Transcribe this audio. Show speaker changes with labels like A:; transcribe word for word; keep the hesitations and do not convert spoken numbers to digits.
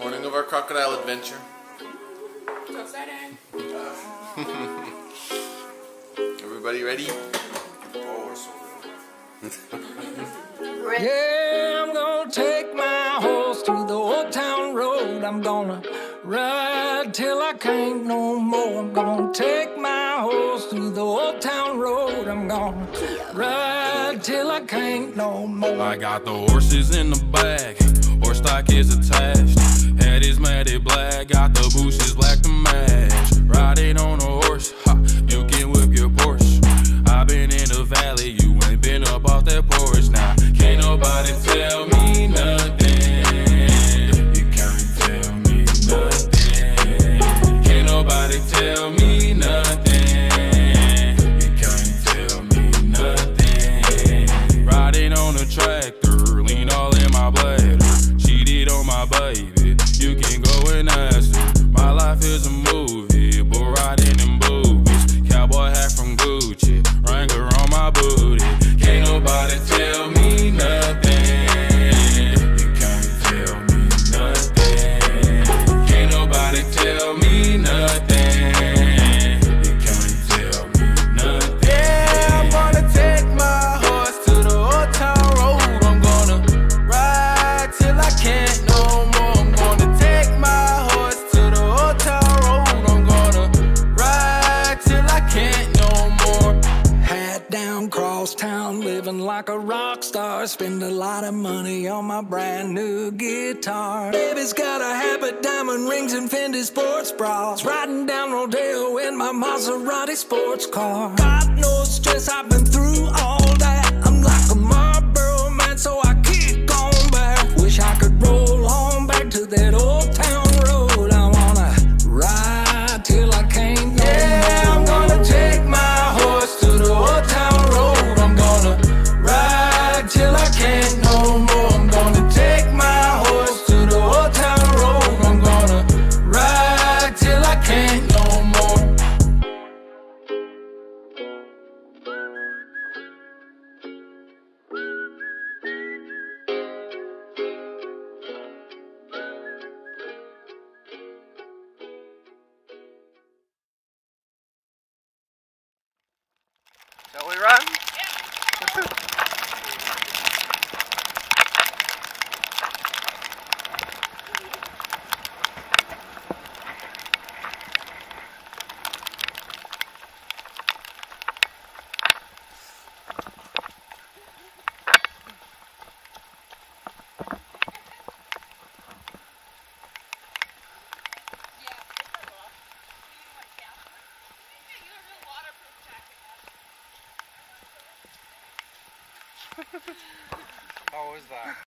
A: Morning of our crocodile adventure.
B: So exciting.
A: Everybody ready?
C: Oh, we're so
B: Ready.
D: Yeah, I'm gonna take my horse to the old town road. I'm gonna ride till I can't no more. I'm gonna take my horse to the old town road. I'm gonna ride till I can't no more.
E: I got the horses in the back, horse stock is attached. Head is matted black, got the bushes black to match. Riding on a horse, ha, you can whip your Porsche. I've been in the valley, you ain't been up off that porch. Now, can't nobody tell me nothing. You can't tell me nothing. Can't nobody tell me nothing. You can't tell me nothing. Riding on a tractor, lean all in my bladder. Cheated on my baby, you can go and ask her. My life is a movie, bull riding in boobies. Cowboy hat from Gucci, Wrangler on my booty. Can't nobody tell me nothing. You can't tell me nothing. Can't nobody tell me nothing. You can't tell me nothing.
F: Yeah, I'm gonna take my horse to the old town road. I'm gonna ride till I can't no more. I'm gonna take my horse to the old town road. I'm gonna ride till I can't no more.
D: Hat down, cross town, living like a rock star. Spend a lot of money on my brand new guitar. Baby's got a habit, diamond rings and Fendi sports bras. Riding down Rodeo in my Maserati sports car. Got no stress, I've been through all that. I'm like a Marlboro man, so I kick on back. Wish I could roll on back to that old town road. I wanna ride till I can't no
F: Yeah,
D: more.
F: I'm gonna take my horse to the old town road. I'm gonna ride till I can't no more. I'm gonna take my horse to the old town road. I'm gonna ride till I can't no more.
C: Shall we run? How was that?